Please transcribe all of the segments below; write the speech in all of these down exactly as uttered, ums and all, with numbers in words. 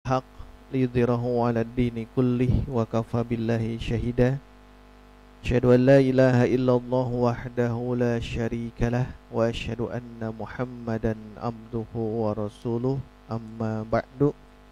haq liyudhhirahu 'ala ad-dini kullih wa kafa billahi syahida. Asyhadu an la ilaha illallah wahdahu la syarikalah wa asyhadu anna Muhammadan abduhu wa rasuluh, amma ba'du.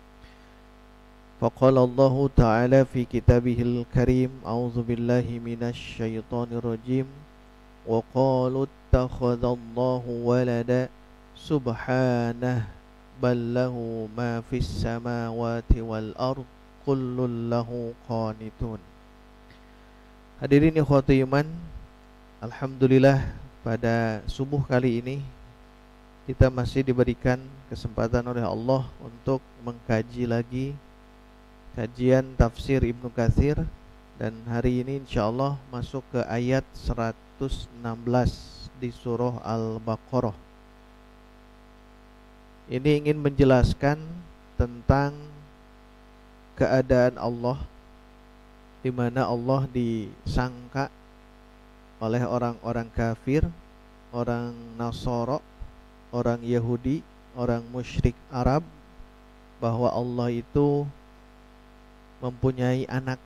Faqala Allah ta'ala fi kitabihil karim, a'udzu billahi minasy syaithanir rajim. Wa qalu ittakhadallahu walada subhanah bal lahu ma fis samawati wal ard kullun lahu qanitun. Hadirin ikhwati iman, alhamdulillah pada subuh kali ini kita masih diberikan kesempatan oleh Allah untuk mengkaji lagi kajian tafsir Ibnu Katsir, dan hari ini insyaallah masuk ke ayat seratus enam belas di surah Al-Baqarah. Ini ingin menjelaskan tentang keadaan Allah, di mana Allah disangka oleh orang-orang kafir, orang Nasara, orang Yahudi, orang musyrik Arab, bahwa Allah itu mempunyai anak.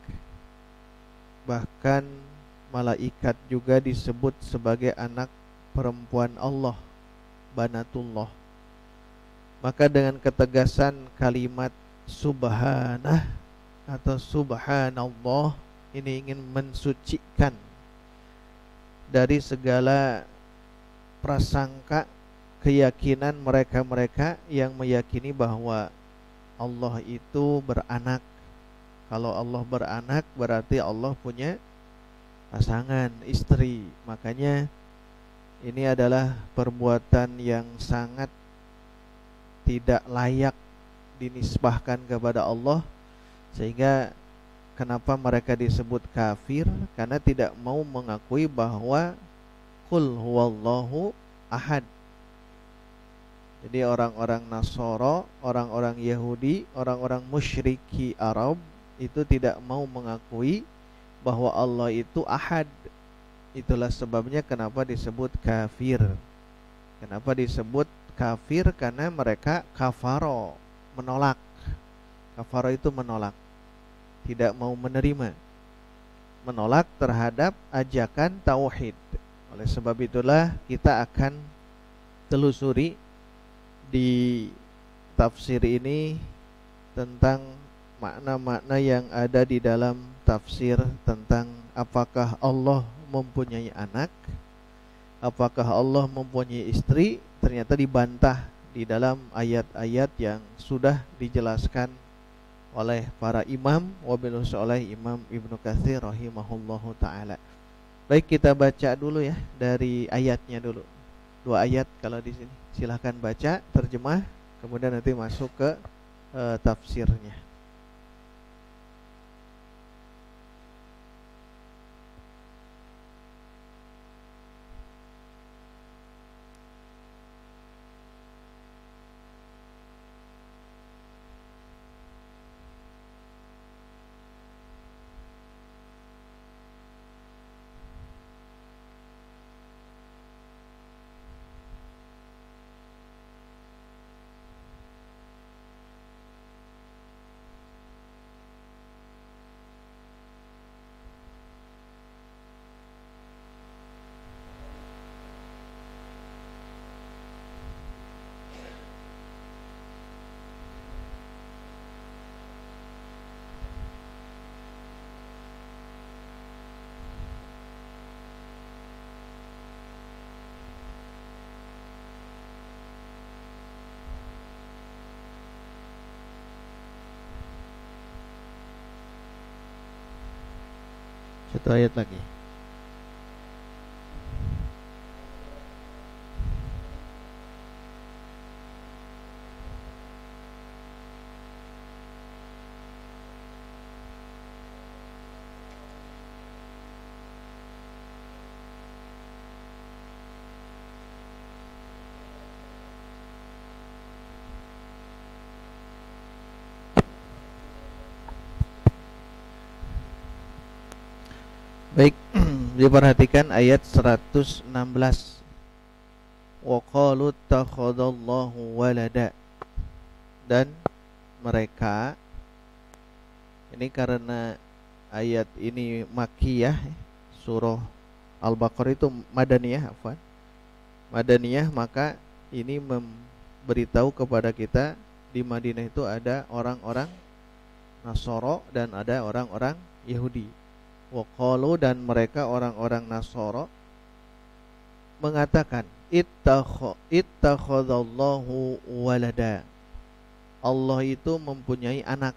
Bahkan malaikat juga disebut sebagai anak perempuan Allah, banatullah. Maka dengan ketegasan kalimat subhanah atau subhanallah ini ingin mensucikan dari segala prasangka keyakinan mereka-mereka yang meyakini bahwa Allah itu beranak. Kalau Allah beranak berarti Allah punya pasangan, istri. Makanya ini adalah perbuatan yang sangat tidak layak dinisbahkan kepada Allah. Sehingga kenapa mereka disebut kafir? Karena tidak mau mengakui bahwa qul huwallahu ahad. Jadi orang-orang Nasara, orang-orang Yahudi, orang-orang musyriki Arab itu tidak mau mengakui bahwa Allah itu ahad. Itulah sebabnya kenapa disebut kafir. Kenapa disebut kafir? Karena mereka kafaro, menolak. Kafaro itu menolak, tidak mau menerima, menolak terhadap ajakan tauhid. Oleh sebab itulah kita akan telusuri di tafsir ini tentang makna-makna yang ada di dalam tafsir tentang apakah Allah mempunyai anak, apakah Allah mempunyai istri. Ternyata dibantah di dalam ayat-ayat yang sudah dijelaskan oleh para imam, wabil oleh Imam Ibnu Katsir rahimahullahu taala. Baik, kita baca dulu ya dari ayatnya dulu. Dua ayat kalau di sini. Silahkan baca, terjemah, kemudian nanti masuk ke uh, tafsirnya. Satu ayat lagi. Baik, diperhatikan ayat seratus enam belas. Wa qalu takhadallahu walada, dan mereka. Ini karena ayat ini Makkiyah, surah Al-Baqarah itu Madaniyah, afwan. Madaniyah, maka ini memberitahu kepada kita di Madinah itu ada orang-orang Nasoro dan ada orang-orang Yahudi. Wa qalu, dan mereka orang-orang Nasoro mengatakan ittakhadallahu walada. Allah itu mempunyai anak.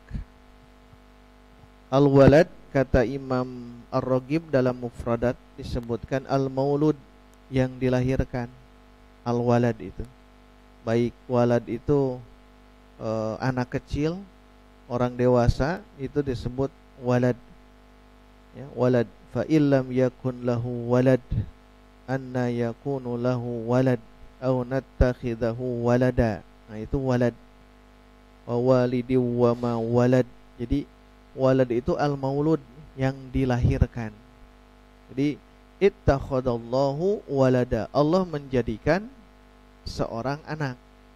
Al-walad, kata Imam Ar-Raghib dalam Mufradat, disebutkan al-maulud, yang dilahirkan. Al-walad itu, baik walad itu e, anak kecil, orang dewasa, itu disebut walad, ya, walad. Fa illam yakun lahu walad anna yakunu lahu walad au nattakhidahu walada. Nah, itu walad. Wa walidi wa ma walad. Jadi walad itu al-maulud, yang dilahirkan. Jadi ittakhadallahu walada, Allah menjadikan seorang anak.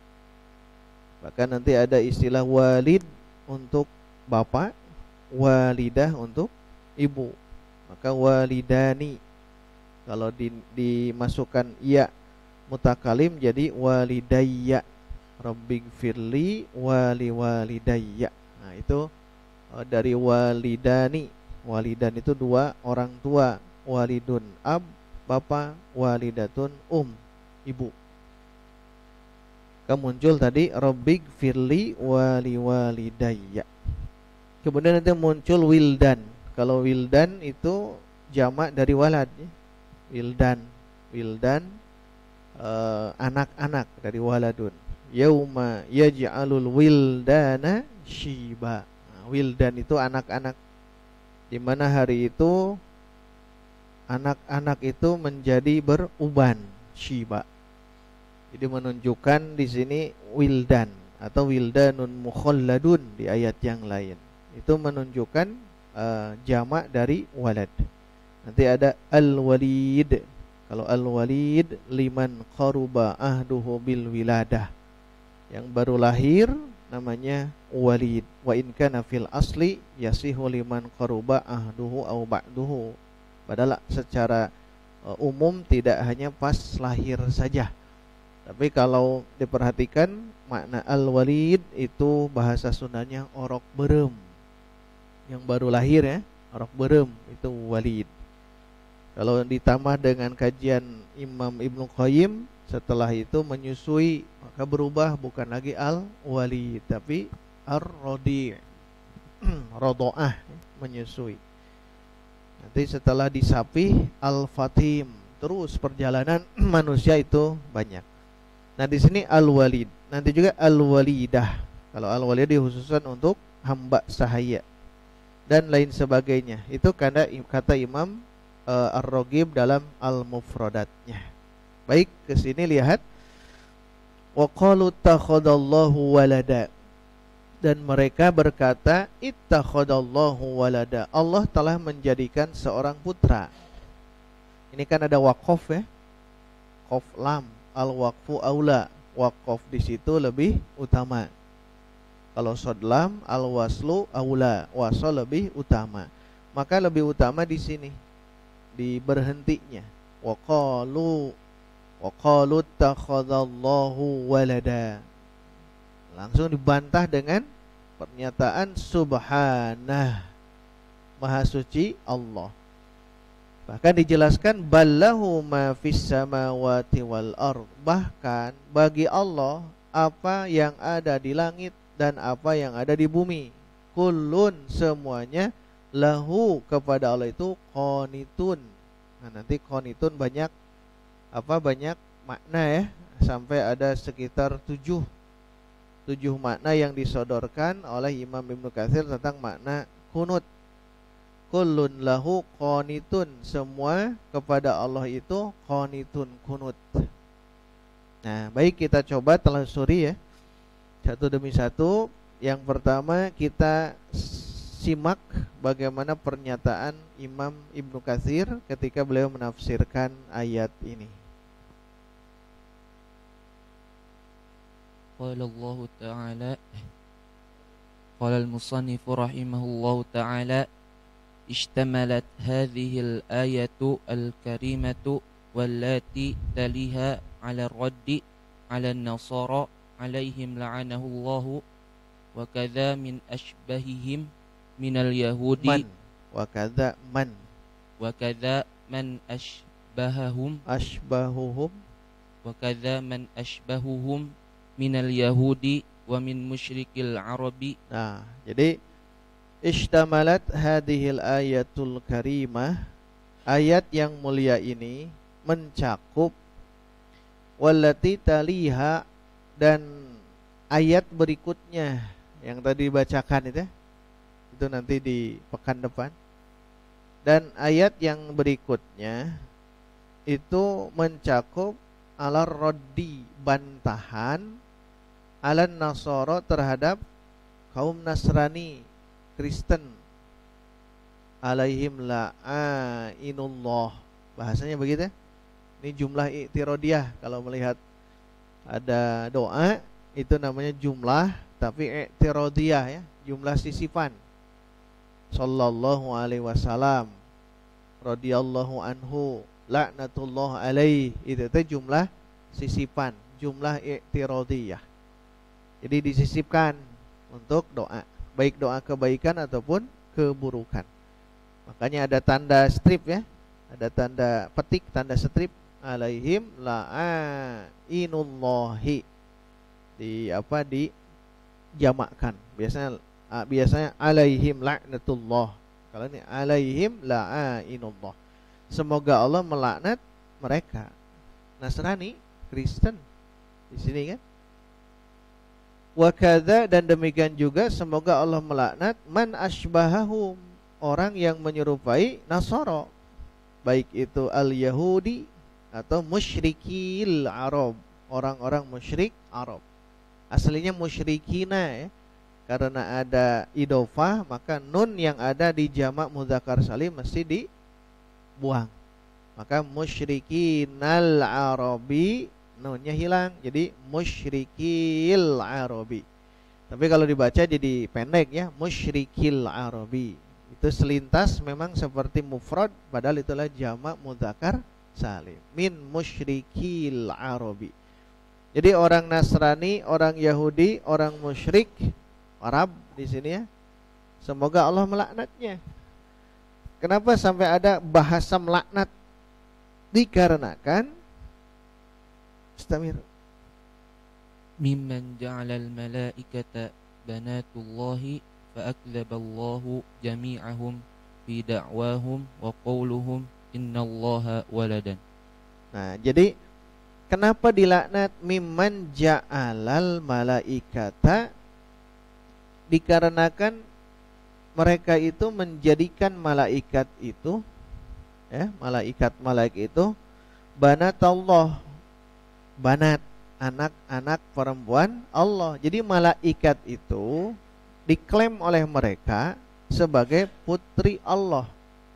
Bahkan nanti ada istilah walid untuk bapak, walidah untuk ibu. Maka walidani, kalau di, dimasukkan ya mutakalim jadi walidayya, rabbighfirli wali walidayya. Nah, itu dari walidani. Walidan itu dua orang tua. Walidun ab, bapak, walidatun um, ibu. Kemudian muncul tadi rabbighfirli wali walidayya. Kemudian nanti muncul wildan. Kalau wildan itu jamak dari walad, ya. Wildan, wildan uh, anak-anak dari waladun. Yauma yaj'alul wildana shiba. Nah, wildan itu anak-anak, di mana hari itu anak-anak itu menjadi beruban, shiba. Jadi menunjukkan di sini wildan atau wildanun mukhalladun di ayat yang lain. Itu menunjukkan uh, jamak dari walad. Nanti ada al-walid. Kalau al-walid liman qaruba ahduhu bil wiladah. Yang baru lahir namanya walid. Wa in kana fil asli yasihu liman qaruba ahduhu au ba'duhu. Padahal secara uh, umum tidak hanya pas lahir saja. Tapi kalau diperhatikan makna al-walid itu bahasa Sundanya orok berem. Yang baru lahir, ya, orok berem itu walid. Kalau ditambah dengan kajian Imam Ibnu Qayyim, setelah itu menyusui, maka berubah bukan lagi al-walid tapi ar-radi'. Rodoah, menyusui. Nanti setelah disapih al-fatim, terus perjalanan manusia itu banyak. Nah, di sini al-walid. Nanti juga al-walidah. Kalau al-walid dikhususkan untuk hamba sahaya dan lain sebagainya. Itu karena kata Imam uh, Ar-Raghib dalam al-mufradatnya. Baik, ke sini lihat. Wa qalu takhadallahu walada. Dan mereka berkata ittakhadallahu walada. Allah telah menjadikan seorang putra. Ini kan ada waqaf, ya. Qaf lam, al-waqfu aula. Waqaf di situ lebih utama. Kalau sod lam, al-waslu aula. Wasl lebih utama. Maka lebih utama di sini, di berhentinya. Wa qalu wa qalu takhadallahu walada. Langsung dibantah dengan pernyataan subhanah, maha suci Allah. Bahkan dijelaskan ballahu ma fis samawati wal ard. Bahkan bagi Allah apa yang ada di langit dan apa yang ada di bumi. Kullun, semuanya, lahu, kepada Allah itu qanitun. Nah, nanti qanitun banyak apa banyak makna, ya, sampai ada sekitar tujuh tujuh makna yang disodorkan oleh Imam Ibnu Katsir tentang makna kunut. Kullun lahu qanitun, semua kepada Allah itu qanitun, kunut. Nah, baik, kita coba telusuri, ya, satu demi satu. Yang pertama kita simak bagaimana pernyataan Imam Ibnu Katsir ketika beliau menafsirkan ayat ini. Qala Allah Ta'ala Qala al-musannifu rahimahullahu ta'ala ishtamalat hadhihi al-ayatu al-karimatu wallati taliha ala raddi ala an-nasara alaihim la'anahullahu wa kadza min ashbahihim minal yahudi Man. Wa kadza man. wa kadza man ashbahahum Ashbahuhum. wa kadza man ashbahuhum minal yahudi wa min musyrikil arabi. Nah, jadi ishtamalat hadhil ayatul karimah, ayat yang mulia ini mencakup wallati taliha, dan ayat berikutnya yang tadi dibacakan itu, itu nanti di pekan depan. Dan ayat yang berikutnya itu mencakup ala roddi, bantahan, ala nasoro, terhadap kaum Nasrani, Kristen, alaihim la'inullah, bahasanya begitu. Ini jumlah i'tirodiyah. Kalau melihat ada doa itu namanya jumlah, tapi i'tirodiyah ya, jumlah sisipan. Sallallahu alaihi wasallam, radhiyallahu anhu, laknatullah alaih, itu itu jumlah sisipan, jumlah i'tirodiyah. Jadi disisipkan untuk doa, baik doa kebaikan ataupun keburukan. Makanya ada tanda strip ya, ada tanda petik, tanda strip, alaihim la'inullahi, di apa, di jamakkan. Biasanya biasanya alaihim laknatullah. Kalau ini alaihim la'inullah, semoga Allah melaknat mereka. Nasrani, Kristen di sini kan. Wa kadza, dan demikian juga semoga Allah melaknat man asbahahum, orang yang menyerupai Nasara, baik itu al-Yahudi atau musyrikil Arab, orang-orang musyrik Arab. Aslinya musyrikina ya, karena ada idofah maka nun yang ada di jamak mudzakkar salim mesti dibuang. Maka musyrikinal arabi, nunnya hilang jadi musyrikil arabi. Tapi kalau dibaca jadi pendek ya, musyrikil arabi. Itu selintas memang seperti mufrad, padahal itulah jamak mudzakkar salim. Min musyrikil arabi. Jadi orang Nasrani, orang Yahudi, orang musyrik Arab di sini ya, semoga Allah melaknatnya. Kenapa sampai ada bahasa melaknat? Dikarenakan istamir Mimman ja'alal malaikata banatullahi fa'akdzaballahu jami'ahum fi da'wahum wa qawluhum innallaha waladan. Nah, jadi kenapa dilaknat mimman ja'alal malaikata? Dikarenakan mereka itu menjadikan malaikat itu ya, malaikat-malaikat itu banatullah, banat, anak-anak perempuan Allah. Jadi malaikat itu diklaim oleh mereka sebagai putri Allah.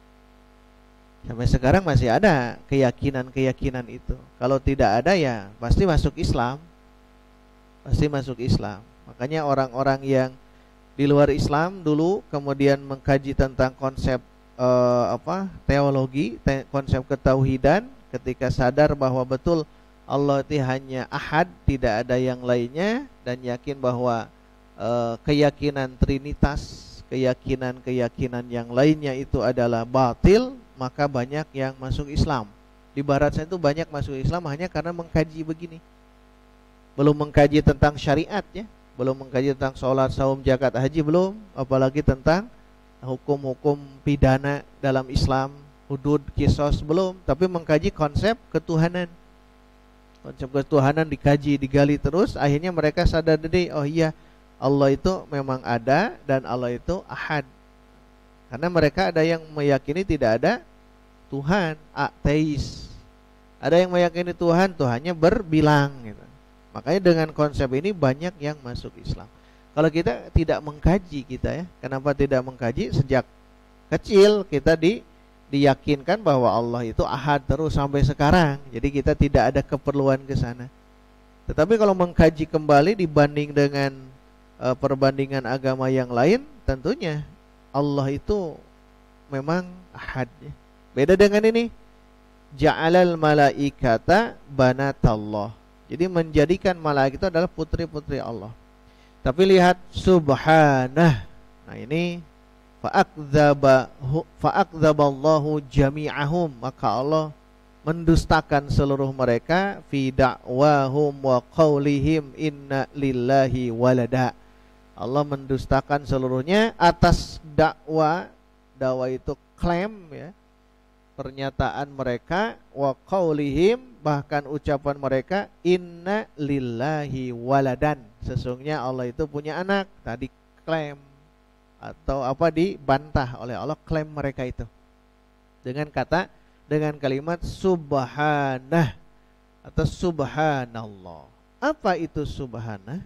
Sampai sekarang masih ada keyakinan-keyakinan itu. Kalau tidak ada ya pasti masuk Islam. Pasti masuk Islam. Makanya orang-orang yang di luar Islam dulu kemudian mengkaji tentang konsep eh, apa teologi, te konsep ketauhidan, ketika sadar bahwa betul Allah itu hanya ahad, tidak ada yang lainnya, dan yakin bahwa eh, keyakinan trinitas, keyakinan-keyakinan yang lainnya itu adalah batil, maka banyak yang masuk Islam. Di barat sana itu banyak masuk Islam hanya karena mengkaji begini. Belum mengkaji tentang syariat ya, belum mengkaji tentang sholat, saum, zakat, haji, belum, apalagi tentang hukum-hukum pidana dalam Islam, hudud, kisos, belum, tapi mengkaji konsep ketuhanan. Konsep ketuhanan dikaji, digali terus, akhirnya mereka sadar diri, oh iya, Allah itu memang ada dan Allah itu ahad. Karena mereka ada yang meyakini tidak ada Tuhan, ateis. Ada yang meyakini Tuhan, Tuhannya berbilang gitu. Makanya dengan konsep ini banyak yang masuk Islam. Kalau kita tidak mengkaji kita ya, kenapa tidak mengkaji? Sejak kecil kita di, diyakinkan bahwa Allah itu ahad terus sampai sekarang. Jadi kita tidak ada keperluan ke sana. Tetapi kalau mengkaji kembali dibanding dengan e, perbandingan agama yang lain, tentunya Allah itu memang ahad. Beda dengan ini, ja'alal malaikata banatallah. Jadi menjadikan malaikat itu adalah putri-putri Allah. Tapi lihat subhanah. Nah ini fa'akdzaba fa'akdzaballahu jami'ahum, maka Allah mendustakan seluruh mereka fi da'wahum wa qaulihim inna lillahi walada. Allah mendustakan seluruhnya atas dakwah, dakwah itu klaim ya, pernyataan mereka, wa qaulihim, bahkan ucapan mereka, inna lillahi waladan, sesungguhnya Allah itu punya anak. Tadi klaim atau apa, dibantah oleh Allah klaim mereka itu dengan kata, dengan kalimat subhanah atau subhanallah. Apa itu subhanah?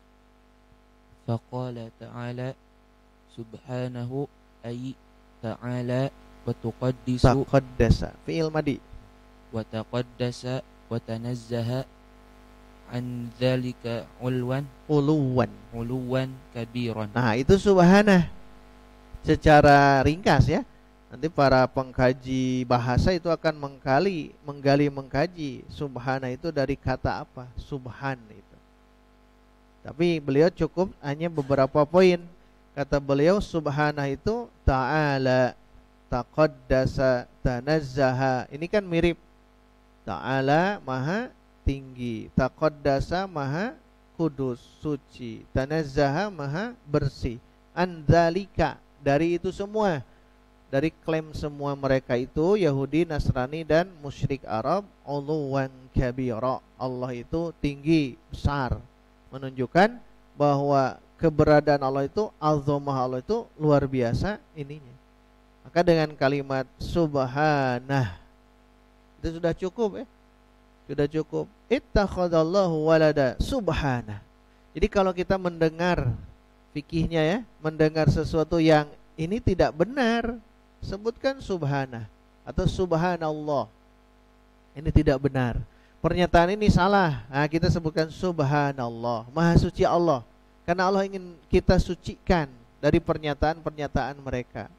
Faqala ta'ala subhanahu ay ta'ala wa tuqaddisu, taqaddasa fi'il madi, wa taqaddasa wa tanazzaha an dzalika ulwan uluwan uluwan kabiran. Nah itu subhanah secara ringkas ya. Nanti para pengkaji bahasa itu akan menggali, menggali mengkaji subhanah itu dari kata apa, subhan itu. Tapi beliau cukup hanya beberapa poin. Kata beliau subhanah itu ta'ala, taqaddasa, tanazzaha. Ini kan mirip. Ta'ala maha tinggi, taqaddasa maha kudus, suci, tanazzaha maha bersih, andzalika, dari itu semua, dari klaim semua mereka itu Yahudi, Nasrani dan musyrik Arab, uluwan kabira, Allah itu tinggi, besar, menunjukkan bahwa keberadaan Allah itu, azamah Allah itu luar biasa ininya. Maka dengan kalimat subhanah itu sudah cukup ya. Sudah cukup. Ittakhadallahu walada subhanah. Jadi kalau kita mendengar fikihnya ya, mendengar sesuatu yang ini tidak benar, sebutkan subhanah atau subhanallah. Ini tidak benar. Pernyataan ini salah. Nah, kita sebutkan subhanallah, maha suci Allah. Karena Allah ingin kita sucikan dari pernyataan-pernyataan mereka.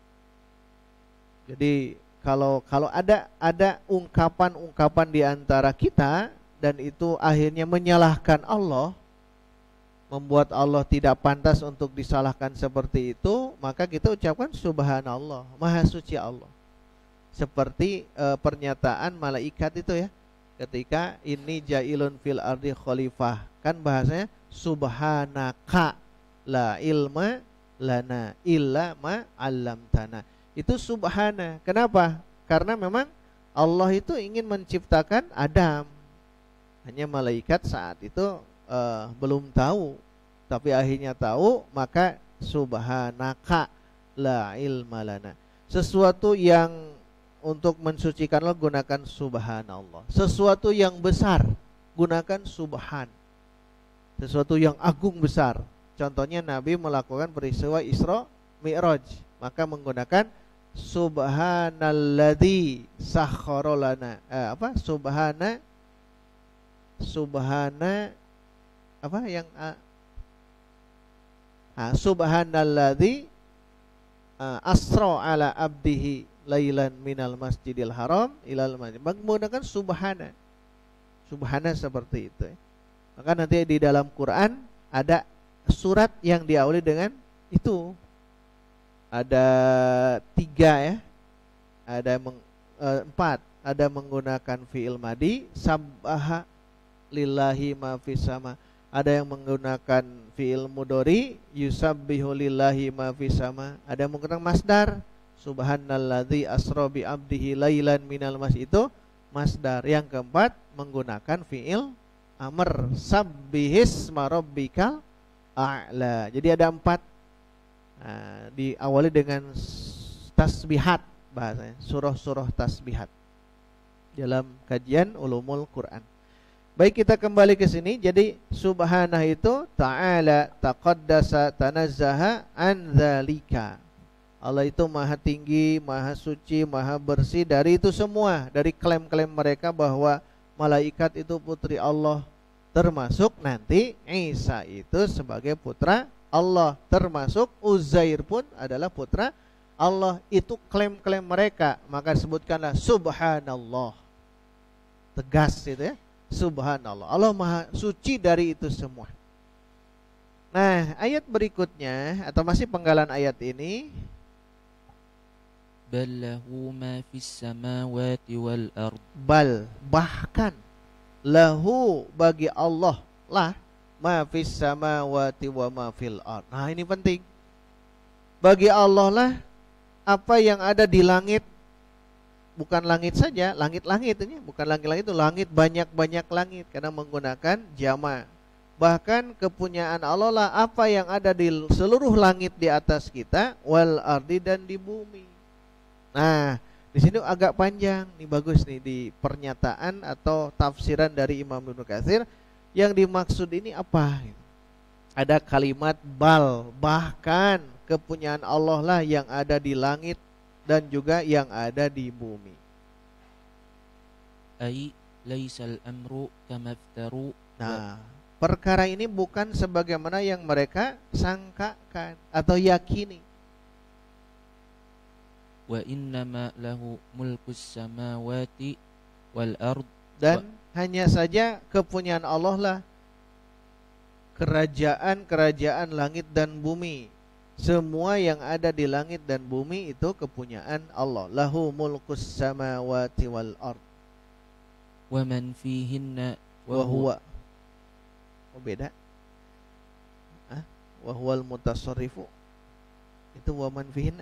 Jadi Kalau kalau ada ada ungkapan-ungkapan di antara kita dan itu akhirnya menyalahkan Allah, membuat Allah tidak pantas untuk disalahkan seperti itu, maka kita ucapkan subhanallah, maha suci Allah. Seperti e, pernyataan malaikat itu ya, ketika ini jailun fil ardi khalifah, kan bahasanya subhanaka la ilma lana illa ma 'allamtana. Itu subhana. Kenapa? Karena memang Allah itu ingin menciptakan Adam. Hanya malaikat saat itu uh, belum tahu, tapi akhirnya tahu, maka subhanaka la ilma lana. Sesuatu yang untuk mensucikan Allah gunakan subhanallah. Sesuatu yang besar gunakan subhan. Sesuatu yang agung besar. Contohnya Nabi melakukan peristiwa Isra Mi'raj, maka menggunakan subhanalladzi sakhkhara lana, eh, apa? Subhana subhana apa yang ah, ah, subhanalladzi ah, asra ala abdihi lailan minal masjidil haram ilal masjid. Menggunakan subhana. Subhana seperti itu. Maka nanti di dalam Quran ada surat yang diawali dengan itu. Ada tiga ya, ada meng, e, empat, ada menggunakan fi'il madi, sabbaha lillahi ma fis sama, ada yang menggunakan fi'il mudhari, yusabbihu lillahi ma fis sama, ada yang menggunakan masdar, subhanalladzi asra bi abdihi lailan minal masjid, itu masdar. Yang keempat menggunakan fi'il amr, sabbihisma rabbikal a'la. Jadi ada empat. Nah, diawali dengan tasbihat bahasanya, surah-surah tasbihat dalam kajian ulumul Quran. Baik, kita kembali ke sini. Jadi subhanah itu ta'ala, taqaddasa, tanazzaha an dzalika. Allah itu maha tinggi, maha suci, maha bersih dari itu semua, dari klaim-klaim mereka bahwa malaikat itu putri Allah, termasuk nanti Isa itu sebagai putra Allah, termasuk Uzair pun adalah putra Allah. Itu klaim-klaim mereka, maka sebutkanlah subhanallah. Tegas itu ya, subhanallah. Allah maha suci dari itu semua. Nah, ayat berikutnya atau masih penggalan ayat ini, bal lahu ma fis samawati wal ard. Bal, bahkan, lahu, bagi Allah lah, ma fis samawati wa ma fil ard. Nah, ini penting. Bagi Allah lah apa yang ada di langit. Bukan langit saja, langit-langit ini, bukan langit-langit itu, langit banyak-banyak langit karena menggunakan jama'. Bahkan kepunyaan Allah lah apa yang ada di seluruh langit di atas kita, wal ardi, dan di bumi. Nah, di sini agak panjang, nih bagus nih di pernyataan atau tafsiran dari Imam Ibnu Katsir. Yang dimaksud ini apa? Ada kalimat bal, bahkan kepunyaan Allah lah yang ada di langit dan juga yang ada di bumi. Ai laisal amru kama iftaru. Nah, perkara ini bukan sebagaimana yang mereka sangkakan atau yakini. Wa innama lahu mulkus samawati wal ard. Dan wa hanya saja kepunyaan Allah lah kerajaan-kerajaan langit dan bumi. Semua yang ada di langit dan bumi itu kepunyaan Allah. Lahu mulkus samawati wal ard. Wa man fihinna wa huwa. Oh, beda. Ah, wa huwal mutasarrifu. Itu wa man fihinna.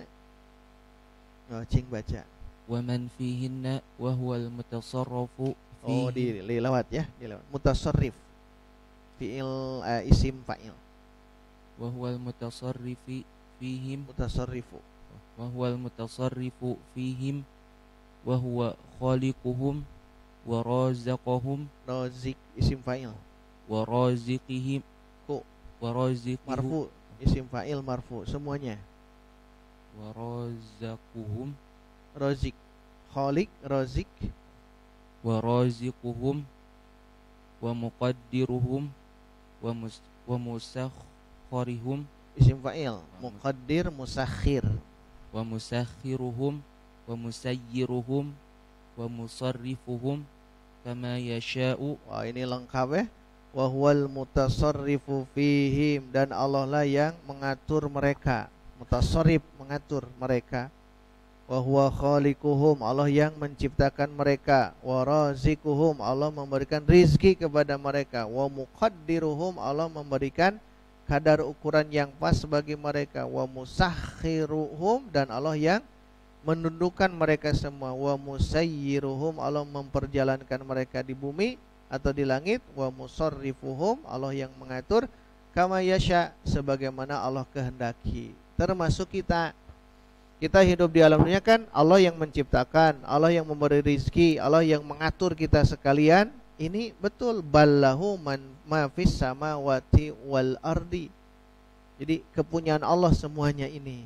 Oh, cing baca. Wa man fihinna wa huwal mutasarrifu. Oh, di dilawat ya, dilawat. Mutasarrif. Fi'il uh, isim fa'il. Wa huwal mutasarrifi fihim. Mutasarrifu. Wa huwal mutasarrifu fihim wa huwa khaliquhum wa razaqahum. Razik isim fa'il. Wa raziqihim. Ku Wa raziqihum. marfu isim fa'il marfu semuanya. Wa razaquhum. Razik khaliq, razik. Wa raziquhum wa muqaddiruhum wa mus wa musakkhirihum. Isim fa'il, muqaddir, musakhir. Wa musakhiruhum wa musayyiruhum wa musarrifuhum kama yasha'u. Wah, ini lengkap ya. Wa huwal mutasarrifu fihim, dan Allah lah yang mengatur mereka. Mutasarrif, mengatur mereka. Wa huwa khaliquhum, Allah yang menciptakan mereka. Wa razikuhum, Allah memberikan rizki kepada mereka. Wa muqaddiruhum, Allah memberikan kadar ukuran yang pas bagi mereka. Wa musakhiruhum, dan Allah yang menundukkan mereka semua. Wa musayyiruhum, Allah memperjalankan mereka di bumi atau di langit. Wa musarrifuhum, Allah yang mengatur. Kama yasha, sebagaimana Allah kehendaki. Termasuk kita. Kita hidup di alam dunia kan Allah yang menciptakan, Allah yang memberi rizki, Allah yang mengatur kita sekalian. Ini betul, ballahu man ma fis samawati wal ardi. Jadi kepunyaan Allah semuanya ini.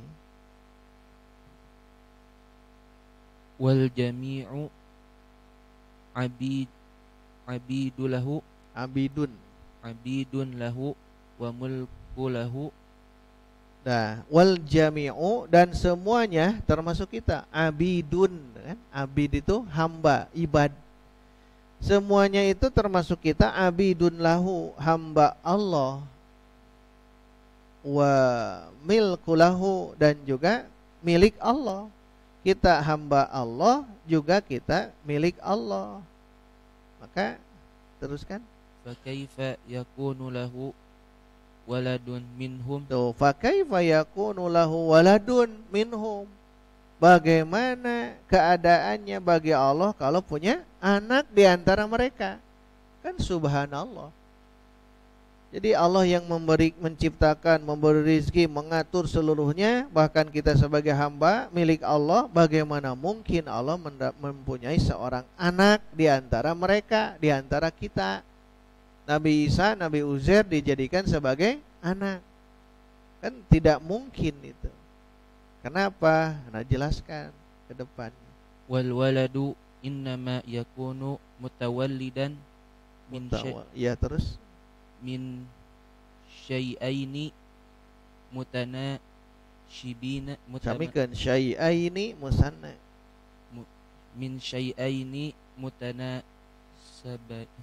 Wal jami'u abid abidulahu. Abidun. Abidun lahu wa mulku lahu. Nah, wal jami'u, dan semuanya termasuk kita, abidun kan? Abid itu hamba, ibad. Semuanya itu termasuk kita, abidun lahu, hamba Allah. Wa milku lahu, dan juga milik Allah. Kita hamba Allah, juga kita milik Allah. Maka teruskan. Fa kaifa yakunu lahu waladun minhum. Tuh, fa kaifa yakunu lahu waladun minhum. Bagaimana keadaannya bagi Allah kalau punya anak di antara mereka? Kan subhanallah. Jadi Allah yang memberi, menciptakan, memberi rizki, mengatur seluruhnya. Bahkan kita sebagai hamba milik Allah. Bagaimana mungkin Allah mempunyai seorang anak di antara mereka, di antara kita? Nabi Isa, Nabi Uzair dijadikan sebagai anak. Kan tidak mungkin itu. Kenapa? Nah, jelaskan ke depan. Wal waladu innama yakunu mutawallidan min syai'. Ya, terus Min syai'aini mutanashibina mutama, Samikeun syai'aini musanna. mu, min syai'aini mutanasaba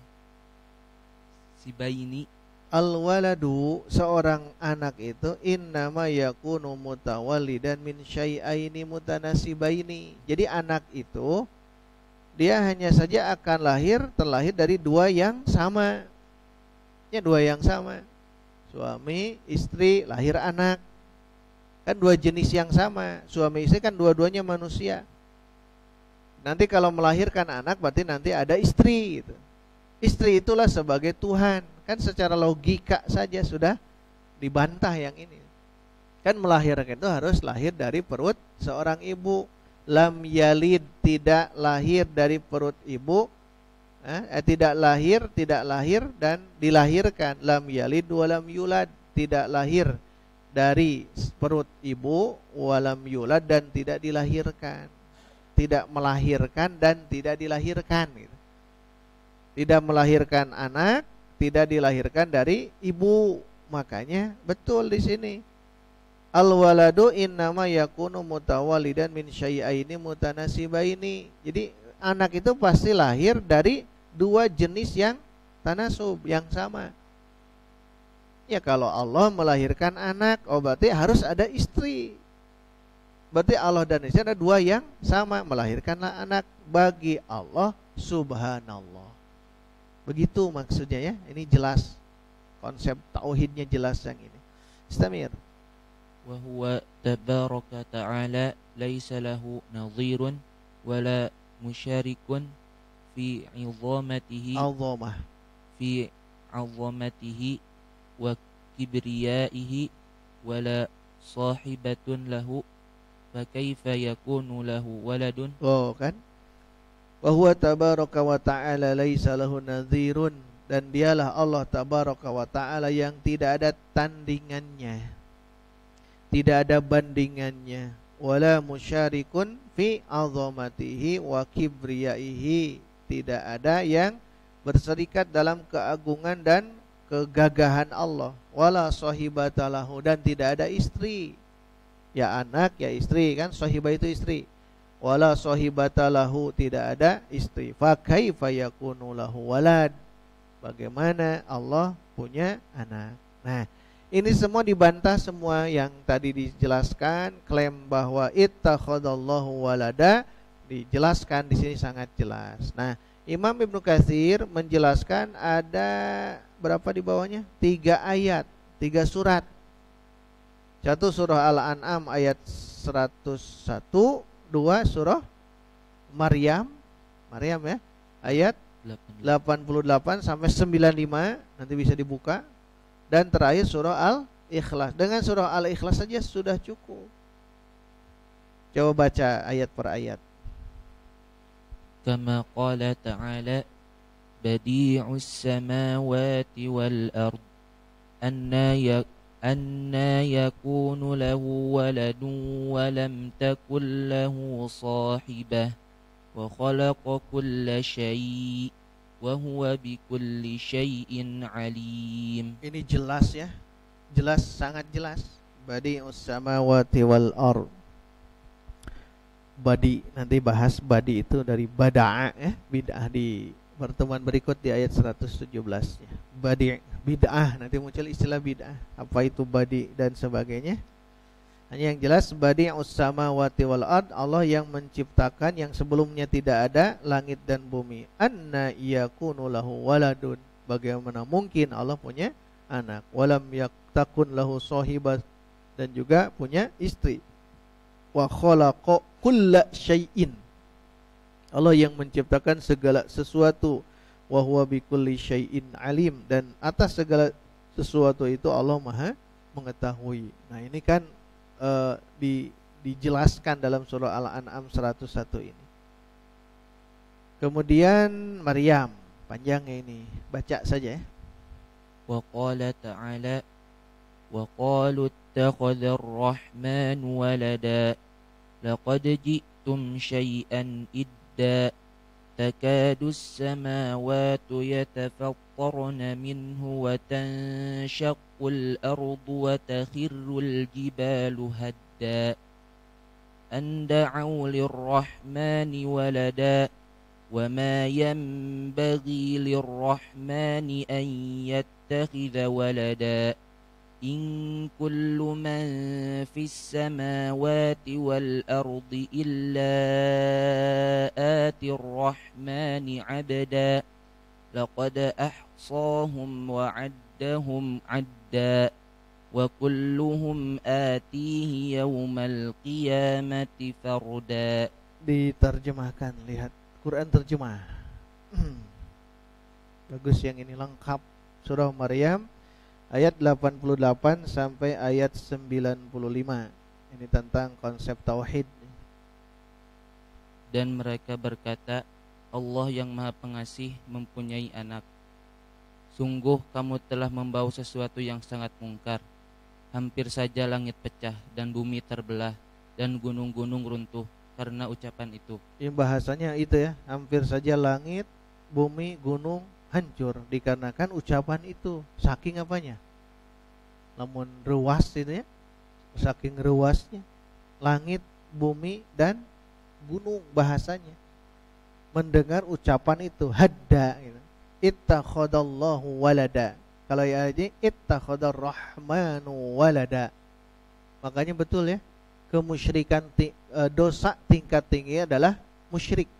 sibaini. Al-waladu, seorang anak itu innama yakunu mutawallidan min syai'aini mutanasibaini. Jadi anak itu dia hanya saja akan lahir, terlahir dari dua yang sama. Ya, dua yang sama. Suami, istri, lahir anak. Kan dua jenis yang sama. Suami istri kan dua-duanya manusia. Nanti kalau melahirkan anak berarti nanti ada istri gitu. Istri itulah sebagai Tuhan. Kan secara logika saja sudah dibantah yang ini. Kan melahirkan itu harus lahir dari perut seorang ibu. Lam yalid, tidak lahir dari perut ibu. Eh, tidak lahir, tidak lahir dan dilahirkan. Lam yalid walam yulad, tidak lahir dari perut ibu, walam yulad dan tidak dilahirkan. Tidak melahirkan dan tidak dilahirkan gitu. Tidak melahirkan anak, tidak dilahirkan dari ibu. Makanya betul di sini. Al-waladu innama yakunu mutawallidan min syai'aini mutanasibaini. Jadi anak itu pasti lahir dari dua jenis yang tanasub, yang sama. Ya kalau Allah melahirkan anak, oh berarti harus ada istri. Berarti Allah dan istri ada dua yang sama, melahirkanlah anak bagi Allah subhanallah. Begitu maksudnya ya. Ini jelas. Konsep tauhidnya jelas yang ini. Istamir. Wa huwa tabaraka ta'ala laisa lahu nadhirun wala musyarikun fi 'izamatihi Azamah. fi 'azamatihi wa kibriyaihi wala sahibatun lahu fa kaifa yakunu lahu waladun. Oh kan. Wa huwa tabaraka wa ta'ala laisa lahu nadhirun, dan dialah Allah tabaraka wa ta'ala yang tidak ada tandingannya, tidak ada bandingannya. Wala musyarikun fi azamatihi wa kibriyaihi, tidak ada yang berserikat dalam keagungan dan kegagahan Allah. Wala sahibatalahu, dan tidak ada istri. Ya anak, ya istri kan, sahibah itu istri. Wala sahibatalahu, tidak ada istri. Fa kaifa yakunu lahu walad, bagaimana Allah punya anak. Nah, ini semua dibantah semua yang tadi dijelaskan. Klaim bahwa ittakhadallahu walada dijelaskan di sini sangat jelas. Nah, Imam Ibnu Katsir menjelaskan ada berapa di bawahnya? Tiga ayat, tiga surat. Satu surah Al-An'am ayat seratus satu, dua surah Maryam, Maryam ya, ayat delapan puluh delapan sampai sembilan puluh lima, nanti bisa dibuka. Dan terakhir surah Al-Ikhlas. Dengan surah Al-Ikhlas saja sudah cukup. Coba baca ayat per ayat. Kama qala ta'ala badi'us samawati wal ard anna yak anna yakunu lahu waladun wa lam takul lahu sahibah wa khalaqa kulla syai' wa huwa bikulli syai'in alim. Ini jelas ya. Jelas, sangat jelas. Badi'us samawati wal ard. Badi, nanti bahas badi itu dari bada'a ya, bid'ah di pertemuan berikut di ayat seratus tujuh belas nya. Badi, bid'ah, nanti muncul istilah bid'ah. Apa itu badi dan sebagainya. Hanya yang jelas badi'us samawati wal ard, Allah yang menciptakan yang sebelumnya tidak ada langit dan bumi. Anna yakunu lahu waladun, bagaimana mungkin Allah punya anak. Walam yaktakun lahu sahibat, dan juga punya istri. Wa khalaqa kulla syai'in, Allah yang menciptakan segala sesuatu. Wa huwa bikulli syai'in alim, dan atas segala sesuatu itu Allah Maha mengetahui. Nah, ini kan uh, di, dijelaskan dalam surah Al-An'am seratus satu ini. Kemudian Maryam, panjangnya ini, baca saja ya. Wa qala ta'ala wa qalu ittakhadha ar-rahman walada laqad ji'tum syai'an idda takadu as-samawati yatafattarna minhu wa tanshaqqu الأرض وتخر الجبال هدا أن دعوا للرحمن ولدا وما ينبغي للرحمن أن يتخذ ولدا إن كل من في السماوات والأرض إلا آتي الرحمن عبدا لقد أحصاهم وعدهم عدا وكلهم آتيه يوم القيامة فردا. Diterjemahkan, lihat Quran terjemah. Bagus, yang ini lengkap. Surah Maryam ayat delapan puluh delapan sampai ayat sembilan puluh lima. Ini tentang konsep tauhid. Dan mereka berkata, Allah yang Maha Pengasih mempunyai anak. Sungguh kamu telah membawa sesuatu yang sangat mungkar. Hampir saja langit pecah dan bumi terbelah dan gunung-gunung runtuh karena ucapan itu. Ini bahasanya itu ya, hampir saja langit, bumi, gunung hancur dikarenakan ucapan itu. Saking apanya? Namun ruas itu ya, saking ruasnya langit, bumi dan gunung bahasanya mendengar ucapan itu. Hadda gitu. Ittakhadallahu walada. Kalau ya aja ittakhadar rahmanu walada. Makanya betul ya, kemusyrikan ti, e, dosa tingkat tinggi adalah musyrik.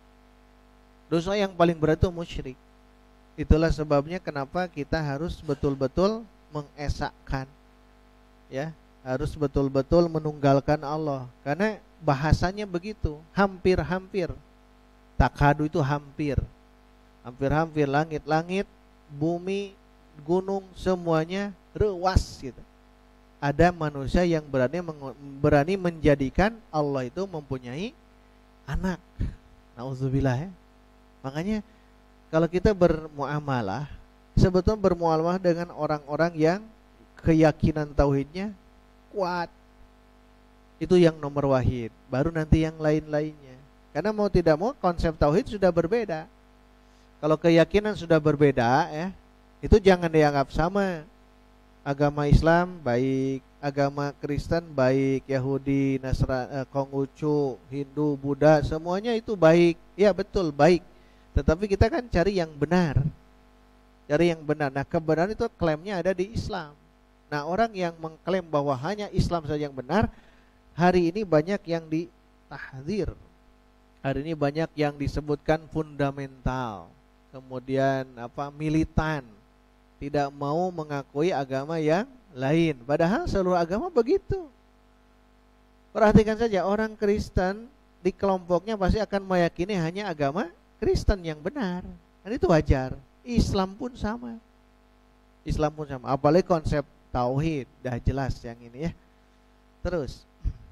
Dosa yang paling berat itu musyrik. Itulah sebabnya kenapa kita harus betul-betul mengesahkan, ya, harus betul-betul menunggalkan Allah. Karena bahasanya begitu, hampir-hampir. Takadu itu hampir, hampir-hampir, langit-langit, bumi, gunung, semuanya ruas gitu. Ada manusia yang berani berani menjadikan Allah itu mempunyai anak. Nauzubillah ya. Makanya kalau kita bermuamalah, sebetulnya bermuamalah dengan orang-orang yang keyakinan tauhidnya kuat. Itu yang nomor wahid, baru nanti yang lain-lainnya. Karena mau tidak mau konsep tauhid sudah berbeda. Kalau keyakinan sudah berbeda ya, itu jangan dianggap sama. Agama Islam baik, agama Kristen baik, Yahudi, Nasrani, Konghucu, Hindu, Buddha, semuanya itu baik. Ya betul, baik. Tetapi kita kan cari yang benar. Cari yang benar. Nah, kebenaran itu klaimnya ada di Islam. Nah, orang yang mengklaim bahwa hanya Islam saja yang benar, hari ini banyak yang ditahdzir. Hari ini banyak yang disebutkan fundamental, kemudian apa militan, tidak mau mengakui agama yang lain. Padahal seluruh agama begitu. Perhatikan saja, orang Kristen di kelompoknya pasti akan meyakini hanya agama Kristen yang benar. Dan itu wajar. Islam pun sama. Islam pun sama. Apalagi konsep tauhid, dah jelas yang ini ya. Terus.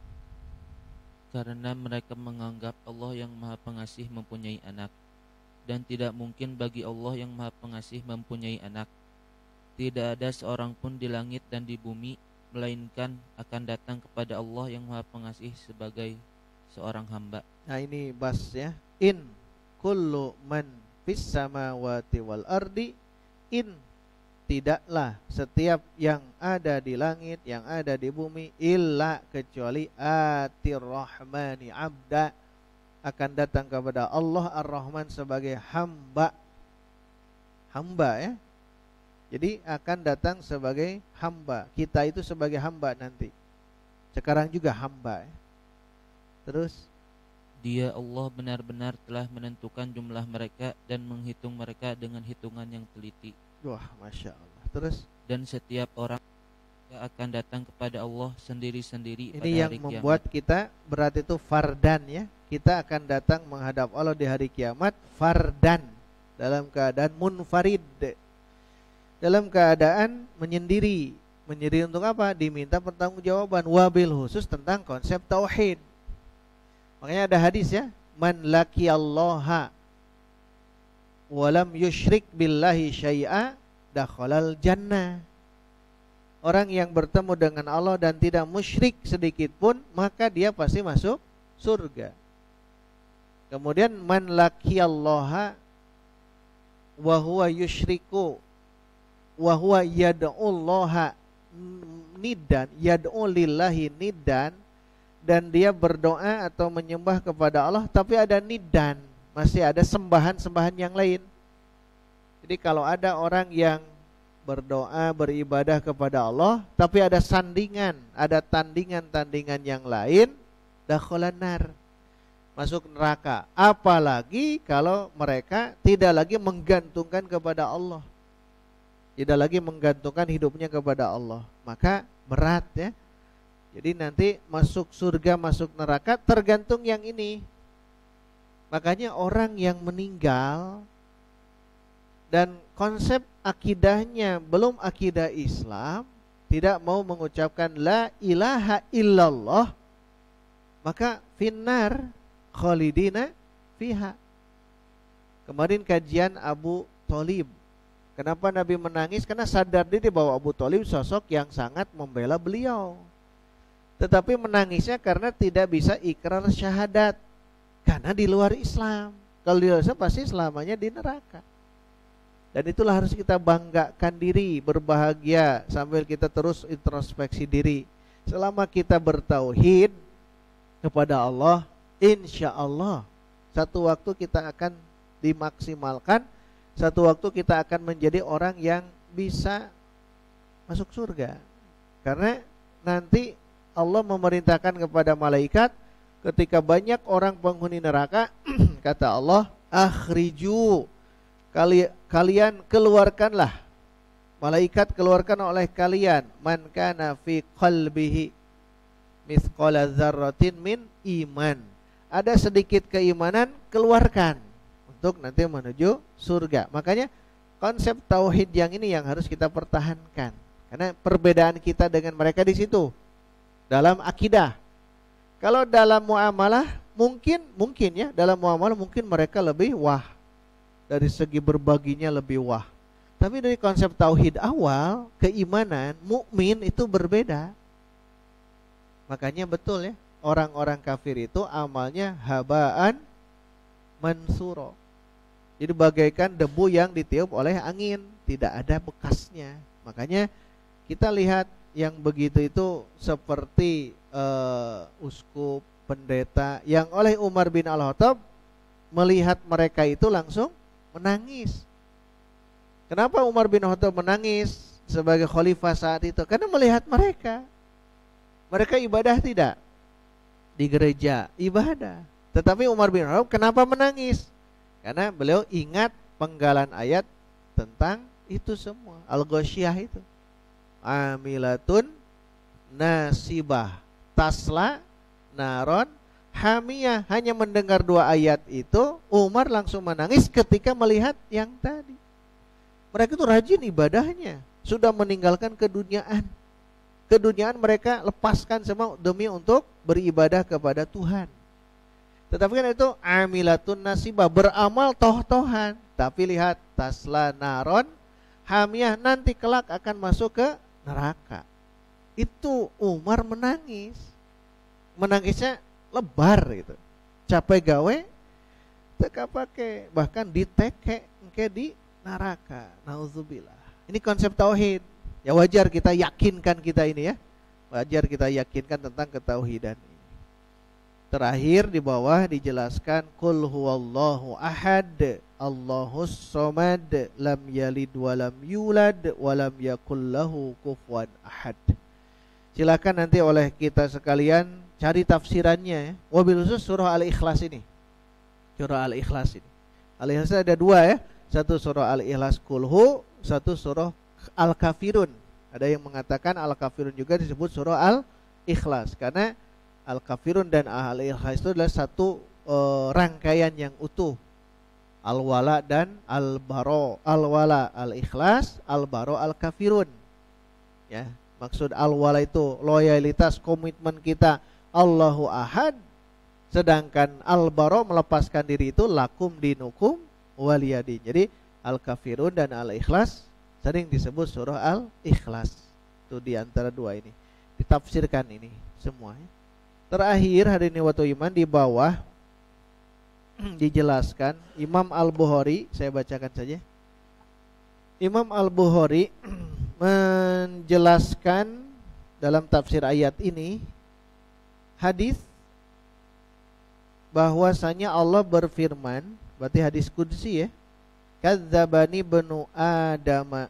Karena mereka menganggap Allah yang Maha Pengasih mempunyai anak. Dan tidak mungkin bagi Allah yang Maha Pengasih mempunyai anak. Tidak ada seorang pun di langit dan di bumi, melainkan akan datang kepada Allah yang Maha Pengasih sebagai seorang hamba. Nah ini bas ya. In kullu man fis samawati wal ardi, in tidaklah setiap yang ada di langit, yang ada di bumi, illa kecuali atir rahmani abda, akan datang kepada Allah ar-Rahman sebagai hamba. Hamba ya. Jadi akan datang sebagai hamba. Kita itu sebagai hamba nanti. Sekarang juga hamba ya. Terus Dia Allah benar-benar telah menentukan jumlah mereka dan menghitung mereka dengan hitungan yang teliti. wah, Masya Allah. Terus Dan setiap orang akan datang kepada Allah sendiri-sendiri pada ini yang hari membuat kiamat. kita berat itu fardan ya. Kita akan datang menghadap Allah di hari kiamat fardan, dalam keadaan munfarid, dalam keadaan menyendiri. Menyendiri untuk apa? Diminta pertanggungjawaban, wabil khusus tentang konsep tauhid. Makanya ada hadis ya, man laqiyallaha walam yusyrik billahi syai'a dakhalal jannah. Orang yang bertemu dengan Allah dan tidak musyrik sedikit pun, maka dia pasti masuk surga. Kemudian man laqiyallaha wa huwa yusyriku wa huwa yad'ullaha niddan, yad'u lillahi niddan, dan dia berdoa atau menyembah kepada Allah tapi ada niddan, masih ada sembahan-sembahan yang lain. Jadi kalau ada orang yang berdoa, beribadah kepada Allah tapi ada sandingan, ada tandingan-tandingan yang lain, dakhalan nar, masuk neraka. Apalagi kalau mereka tidak lagi menggantungkan kepada Allah, tidak lagi menggantungkan hidupnya kepada Allah, maka berat ya. Jadi nanti masuk surga, masuk neraka tergantung yang ini. Makanya orang yang meninggal dan konsep akidahnya belum akidah Islam, tidak mau mengucapkan la ilaha illallah, maka finnar khalidina fiha. Kemarin kajian Abu Thalib, kenapa Nabi menangis? Karena sadar diri bahwa Abu Thalib sosok yang sangat membela beliau, tetapi menangisnya karena tidak bisa ikrar syahadat, karena di luar Islam. Kalau di luar Islam pasti selamanya di neraka. Dan itulah harus kita banggakan diri, berbahagia sambil kita terus introspeksi diri. Selama kita bertauhid kepada Allah, insya Allah satu waktu kita akan dimaksimalkan, satu waktu kita akan menjadi orang yang bisa masuk surga. Karena nanti Allah memerintahkan kepada malaikat, ketika banyak orang penghuni neraka, kata Allah, akhriju, Kali, kalian keluarkanlah, malaikat keluarkan oleh kalian, man kana fi qalbihi mithqala dzarratin min iman, ada sedikit keimanan, keluarkan untuk nanti menuju surga. Makanya konsep tauhid yang ini yang harus kita pertahankan, karena perbedaan kita dengan mereka di situ dalam akidah. Kalau dalam muamalah mungkin mungkin ya, dalam muamalah mungkin mereka lebih wah, dari segi berbaginya lebih wah. Tapi dari konsep tauhid awal, keimanan, mukmin itu berbeda. Makanya betul ya, orang-orang kafir itu amalnya habaan mansuro. Jadi bagaikan debu yang ditiup oleh angin, tidak ada bekasnya. Makanya kita lihat yang begitu itu seperti uh, uskup, pendeta, yang oleh Umar bin Al-Khattab melihat mereka itu langsung menangis. Kenapa Umar bin Khattab menangis sebagai khalifah saat itu? Karena melihat mereka, mereka ibadah tidak? Di gereja ibadah. Tetapi Umar bin Khattab kenapa menangis? Karena beliau ingat penggalan ayat tentang itu semua, Al-Ghasyiyah itu, amilatun nasibah tasla naron hamiyah. Hanya mendengar dua ayat itu, Umar langsung menangis ketika melihat yang tadi. Mereka itu rajin ibadahnya, sudah meninggalkan keduniaan. Keduniaan mereka lepaskan semua demi untuk beribadah kepada Tuhan. Tetapi kan itu amilatun nasibah, beramal toh-tohan. Tapi lihat, tasla naron hamiyah, nanti kelak akan masuk ke neraka. Itu Umar menangis. Menangisnya lebar gitu, capek gawe teka pake, bahkan diteke engke di neraka. Nauzubillah. Ini konsep tauhid. Ya wajar kita yakinkan kita ini ya, wajar kita yakinkan tentang ketauhidan ini. Terakhir di bawah dijelaskan, qul huwallahu ahad Allahus somad lam yalid walam yulad walam yakul lahu kufuwan ahad. Silakan nanti oleh kita sekalian cari tafsirannya ya. Wabil khusus surah Al-Ikhlas ini. Surah Al-Ikhlas ini. Al-Ikhlas ada dua ya. Satu surah Al-Ikhlas kulhu, satu surah Al-Kafirun. Ada yang mengatakan Al-Kafirun juga disebut surah Al-Ikhlas karena Al-Kafirun dan Al-Ikhlas itu adalah satu e, rangkaian yang utuh. Al-Wala dan Al-Baro. Al-Wala Al-Ikhlas, Al-Baro Al-Kafirun. Ya, maksud Al-Wala itu loyalitas, komitmen kita Allahu Ahad, sedangkan Al-Baro melepaskan diri itu lakum dinukum waliyadin. Jadi Al-Kafirun dan Al-Ikhlas sering disebut surah Al-Ikhlas. Itu di antara dua ini ditafsirkan ini semuanya. Terakhir hari ini waktu iman di bawah dijelaskan Imam Al-Bukhari, saya bacakan saja. Imam Al-Bukhari menjelaskan dalam tafsir ayat ini hadis bahwasanya Allah berfirman, berarti hadis qudsi ya, kadzdzabani banu Adam,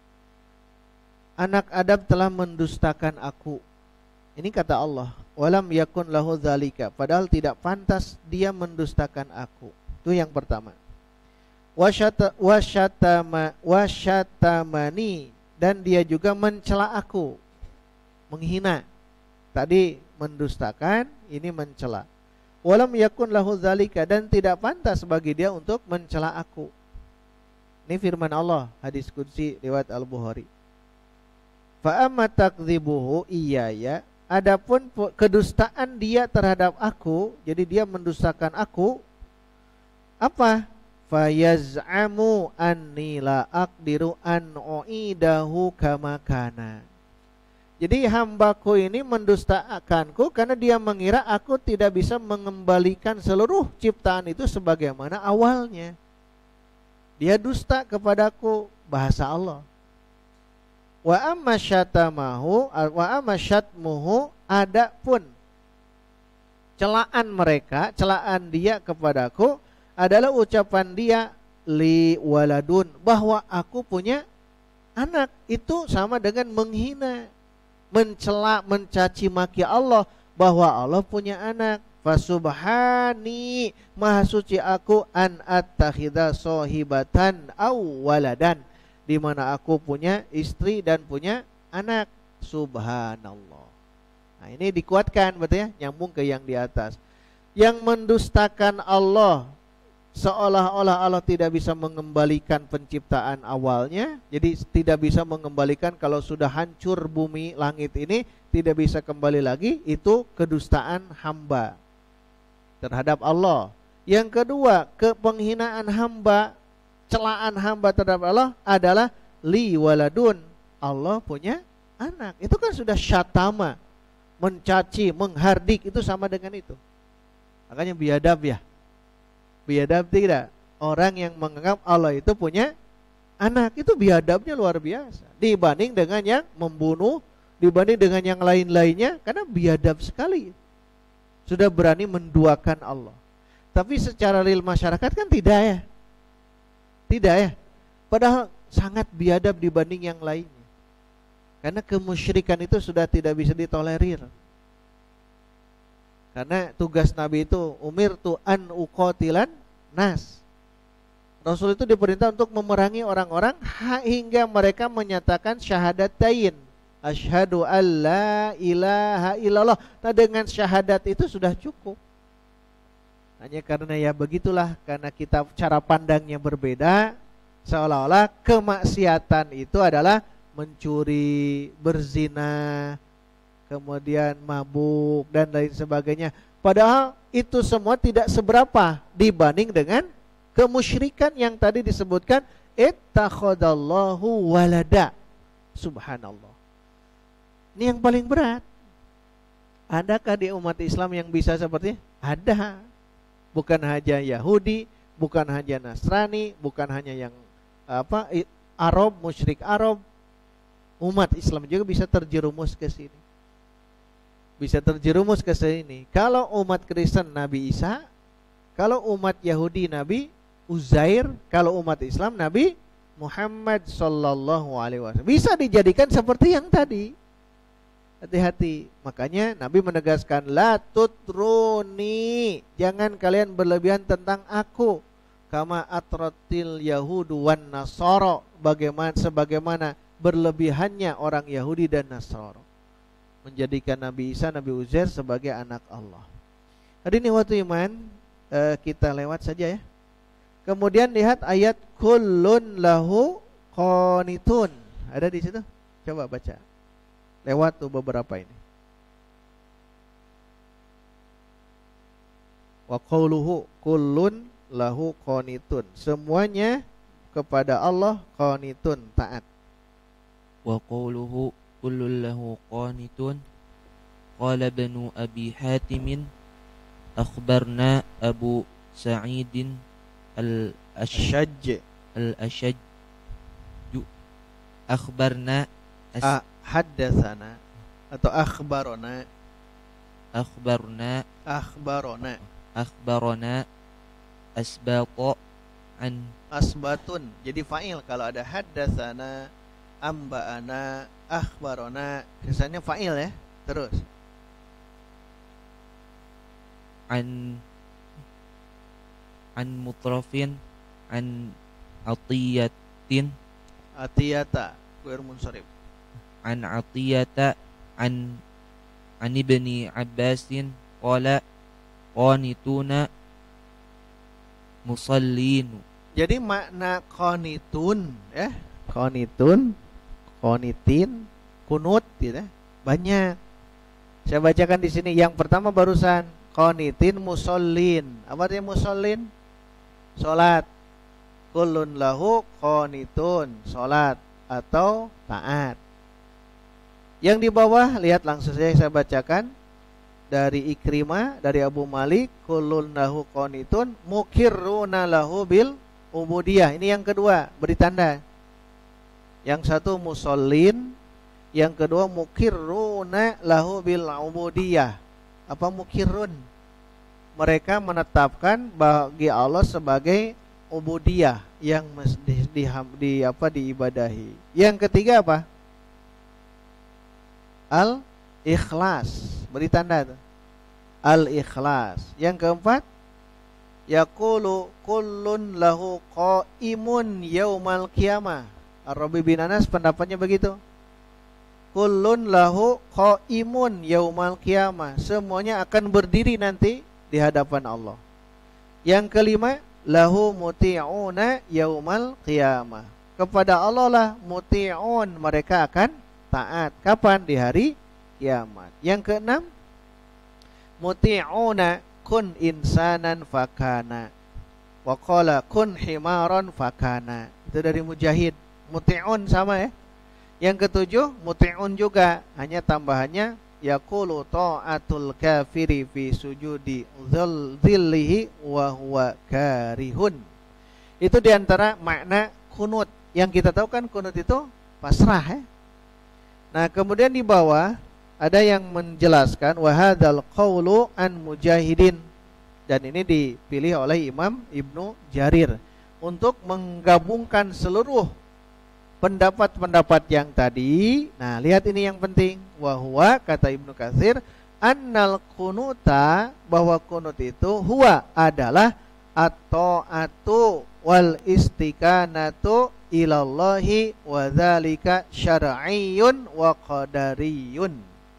anak Adam telah mendustakan aku. Ini kata Allah, walam yakun lahu dzalika, padahal tidak pantas dia mendustakan aku. Itu yang pertama. Wasyata wasyatama wasyatamani, dan dia juga mencela aku, menghina. Tadi mendustakan, ini mencela. Walam yakun lahu dzalika, dan tidak pantas bagi dia untuk mencela aku. Ini firman Allah, hadis qudsi riwayat Al-Bukhari. Fa amma takdzibuhu iyaya, adapun kedustaan dia terhadap aku, jadi dia mendustakan aku, apa? Fayaz'amu anni la aqdiru an u'idahu kama kana. Jadi hambaku ini mendustakanku karena dia mengira aku tidak bisa mengembalikan seluruh ciptaan itu sebagaimana awalnya. Dia dusta kepadaku, bahasa Allah. Wa amma syatamahu wa amma syatmuhu, adapun celaan mereka, celaan dia kepadaku adalah ucapan dia li waladun, bahwa aku punya anak. Itu sama dengan menghina, mencela, mencaci maki Allah bahwa Allah punya anak. Fasubhani, maha suci aku, an attakhidha sohibatan aw waladan, di mana aku punya istri dan punya anak. Subhanallah. Nah, ini dikuatkan betul ya, nyambung ke yang di atas. Yang mendustakan Allah, seolah-olah Allah tidak bisa mengembalikan penciptaan awalnya. Jadi tidak bisa mengembalikan, kalau sudah hancur bumi langit ini tidak bisa kembali lagi. Itu kedustaan hamba terhadap Allah. Yang kedua, kepenghinaan hamba, celaan hamba terhadap Allah adalah li waladun, Allah punya anak. Itu kan sudah syatama, mencaci, menghardik, itu sama dengan itu. Makanya biadab ya. Biadab tidak? Orang yang menganggap Allah itu punya anak, itu biadabnya luar biasa dibanding dengan yang membunuh, dibanding dengan yang lain-lainnya, karena biadab sekali. Sudah berani menduakan Allah. Tapi secara real masyarakat kan tidak ya. Tidak ya. Padahal sangat biadab dibanding yang lainnya. Karena kemusyrikan itu sudah tidak bisa ditolerir. Karena tugas Nabi itu umirtu an uqatilan nas. Rasul itu diperintah untuk memerangi orang-orang hingga mereka menyatakan syahadatain, asyhadu alla ilaha illallah. Nah, dengan syahadat itu sudah cukup. Hanya karena ya begitulah, karena kita cara pandangnya berbeda, seolah-olah kemaksiatan itu adalah mencuri, berzina, kemudian mabuk dan lain sebagainya. Padahal itu semua tidak seberapa dibanding dengan kemusyrikan yang tadi disebutkan, ittakhadallahu walada. Subhanallah. Ini yang paling berat. Adakah di umat Islam yang bisa seperti ini? Ada. Bukan hanya Yahudi, bukan hanya Nasrani, bukan hanya yang apa Arab, musyrik Arab. Umat Islam juga bisa terjerumus ke sini. Bisa terjerumus ke sini. Kalau umat Kristen Nabi Isa, kalau umat Yahudi Nabi Uzair, kalau umat Islam Nabi Muhammad sallallahu alaihi wasallam. Bisa dijadikan seperti yang tadi. Hati-hati. Makanya Nabi menegaskan, la tutruni, jangan kalian berlebihan tentang aku. Kama atratil yahudu wan nasara, bagaimana sebagaimana berlebihannya orang Yahudi dan Nasara, menjadikan Nabi Isa, Nabi Uzair sebagai anak Allah. Hadirin waktu iman, eh, kita lewat saja ya. Kemudian lihat ayat kullun lahu qanitun. Ada di situ? Coba baca. Lewat tuh beberapa ini. Wa qauluhu kullun lahu qanitun. Semuanya kepada Allah qanitun, taat. Wa qauluhu kullun lahu qanitun. Qala banu Abi Hatim akhbarna Abu Sa'idin al-Ashaj al-Ashaj akhbarna as, ah, haddatsana atau akhbarona. akhbarna Akhbarona. akhbarana asbata an Asbatun. Jadi fa'il kalau ada haddatsana, amba'ana, akhbarona, kesannya fa'il ya. Terus an an mutrafin an atiyatin atiyata ghair munsharif. an atiyata an an ibni Abbasin qala qanituna musallin. Jadi makna qanitun ya, qanitun, qanitin, kunut gitu ya. Banyak. Saya bacakan di sini yang pertama barusan qanitin musallin. Apa artinya musallin? Salat. Kullun lahu qanitun, salat atau taat. Yang di bawah lihat langsung saja saya bacakan dari Ikrimah, dari Abu Malik, kullun lahu qanitun mukirruna lahu bil ubudiyah. Ini yang kedua, beri tanda. Yang satu musallin, yang kedua mukirruna lahu bil ubudiyah. Apa mukirrun? Mereka menetapkan bagi Allah sebagai ubudiyah yang di, di, di apa diibadahi. Yang ketiga apa? Al ikhlas. Beri tanda tuh. Al ikhlas. Yang keempat, yaqulu kullun lahu qaimun yaumal qiyamah. Ar-Rabi bin Anas pendapatnya begitu. Kullun lahu qaimun yaumal qiyamah. Semuanya akan berdiri nanti di hadapan Allah. Yang kelima, lahu muti'una yaumal qiyamah. Kepada Allah lah muti'un, mereka akan taat. Kapan? Di hari kiamat. Yang keenam, muti'una kun insanan fakana wa qala kun himaran fakana. Itu dari Mujahid. Muti'un sama ya. Yang ketujuh muti'un juga, hanya tambahannya yaqulu ta'atul kafiri fi sujudi dhillihi wa huwa karihun. Itu diantara makna kunut. Yang kita tahu kan kunut itu pasrah ya. Nah kemudian di bawah ada yang menjelaskan wa hadzal qaulu an Mujahidin, dan ini dipilih oleh Imam Ibnu Jarir untuk menggabungkan seluruh pendapat-pendapat yang tadi. Nah, lihat ini yang penting. Wa huwa, kata Ibnu Katsir, annal kunuta, bahwa kunut itu huwa adalah at-ta'atu wal istiqanatu ilallahi wa dzalika syar'iyyun wa qadariyun.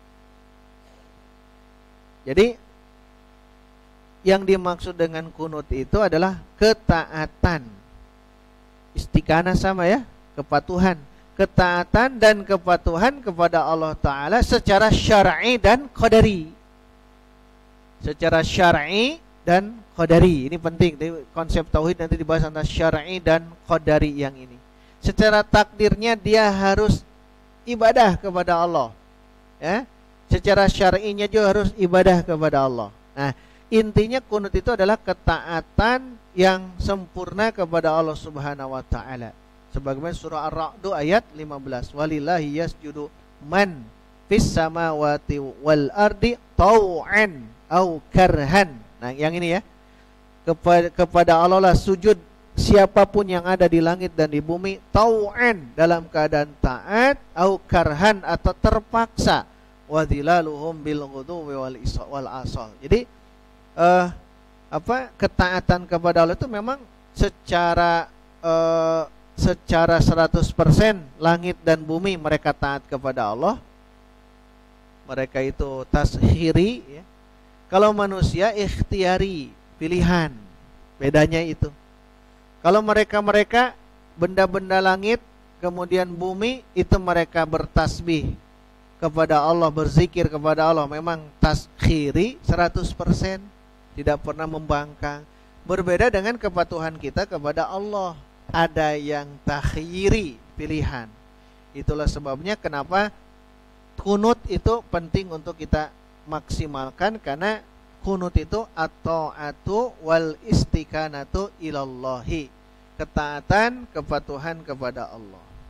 Jadi yang dimaksud dengan kunut itu adalah ketaatan. Istiqanah sama ya, kepatuhan. Ketaatan dan kepatuhan kepada Allah Ta'ala secara syar'i dan qadari. Secara syar'i dan qadari. Ini penting, konsep tauhid nanti dibahas antara syar'i dan qadari yang ini. Secara takdirnya dia harus ibadah kepada Allah ya. Secara syar'inya juga harus ibadah kepada Allah. Nah, intinya kunut itu adalah ketaatan yang sempurna kepada Allah Subhanahu wa taala. Sebagaimana surah Ar-Ra'd ayat lima belas, walillahi yasjudu man fis samawati wal ardi tau'an au karhan. Nah, yang ini ya. Kepada, kepada Allah lah sujud siapapun yang ada di langit dan di bumi, tau'an dalam keadaan taat, au karhan atau terpaksa. Wa dhilaluhum bil ghuduwi wal wal asal. Jadi uh, apa ketaatan kepada Allah itu memang secara uh, secara seratus persen langit dan bumi mereka taat kepada Allah. Mereka itu tashiri ya. Kalau manusia ikhtiari, pilihan. Bedanya itu. Kalau mereka-mereka benda-benda langit kemudian bumi itu mereka bertasbih kepada Allah, berzikir kepada Allah, memang taskhiri seratus persen, tidak pernah membangkang. Berbeda dengan kepatuhan kita kepada Allah, ada yang takhiri, pilihan. Itulah sebabnya kenapa kunut itu penting untuk kita maksimalkan, karena kunut itu at-ta'atu wal istiqanatu ilallahi, ketaatan, kepatuhan kepada Allah.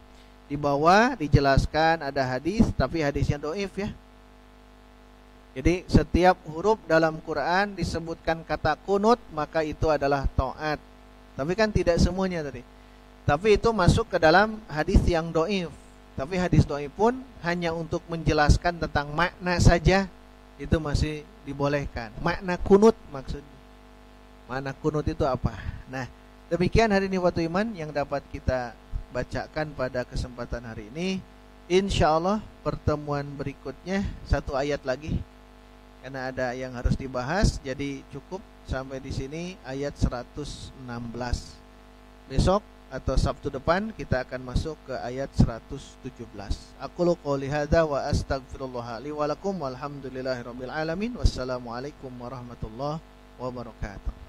Di bawah dijelaskan ada hadis, tapi hadisnya doif ya. Jadi setiap huruf dalam Quran disebutkan kata kunut, maka itu adalah taat. Tapi kan tidak semuanya tadi. Tapi itu masuk ke dalam hadis yang doif. Tapi hadis doif pun hanya untuk menjelaskan tentang makna saja, itu masih dibolehkan. Makna kunut maksudnya. Makna kunut itu apa? Nah, demikian hari ini waktu iman yang dapat kita bacakan pada kesempatan hari ini. Insya Allah pertemuan berikutnya satu ayat lagi, karena ada yang harus dibahas. Jadi cukup sampai di sini ayat seratus enam belas. Besok atau Sabtu depan kita akan masuk ke ayat seratus tujuh belas. Aqulu qouli hadza wa astaghfirullah li wa lakum walhamdulillahirabbil alamin. Wassalamualaikum warahmatullahi wabarakatuh.